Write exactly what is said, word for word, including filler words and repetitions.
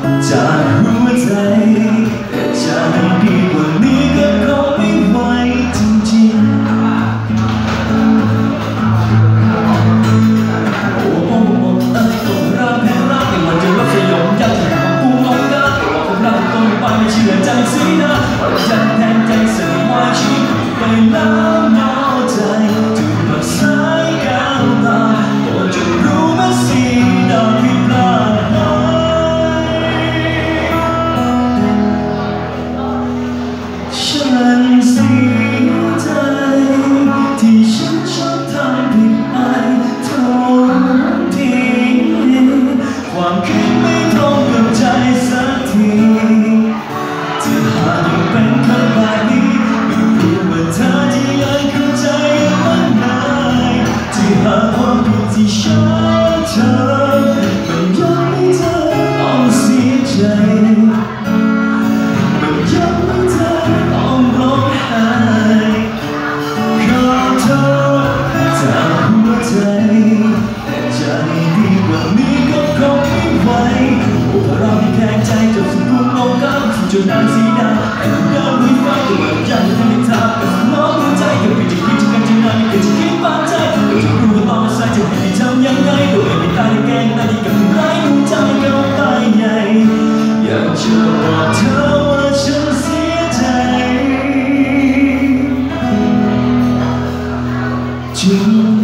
จากหัวใจแต่จะให้ดีกว่านี้ก็คงไม่ไหวจริงๆโอ้โอ้โอ้เอ้ยต้องรักแพ้รักไม่ว่าจะรักสยองยันของกูงงกันแต่ว่าความรักต้องไปไม่เชื่อใจสินะฉันแทนใจเสียว่าชีวิตไปแล้วเมาใจถึงมาสายก้าวตาก็จะรู้มาสิดาวผิดพลาดฉันเสียใจที่ฉันชอบทำผิดไปทุกทีความคิดไม่ตรงกับใจสักทีจะหายังเป็นคนแบบนี้ไม่รู้ว่าเธอจะยังเข้าใจมันไหมที่หาความผิดที่ฉันเธอมันยอมให้เธอต้องเสียใจมันยอมให้เธอต้องร้องไห้ขอโทษจากหัวใจแต่ใจดีกว่านี้ก็คงไม่ไหวโอ้เราที่แข็งใจจนสมบูรณ์ลงกันจนนานสีดาแต่คุณยอมไม่ไหวตัวยังไม่ทันได้ทำแต่สมองหัวใจยังไม่จะคิดจะกันจะนานยังจะคิดบ้างใจก็จะรู้ว่าตอนสายจะให้ทำยังไงโดยไม่ตายแกล้งตายที่กับร้ายหัวใจก็ไปใหญ่อยากจะบอกเธอว่าฉันเสียใจจริง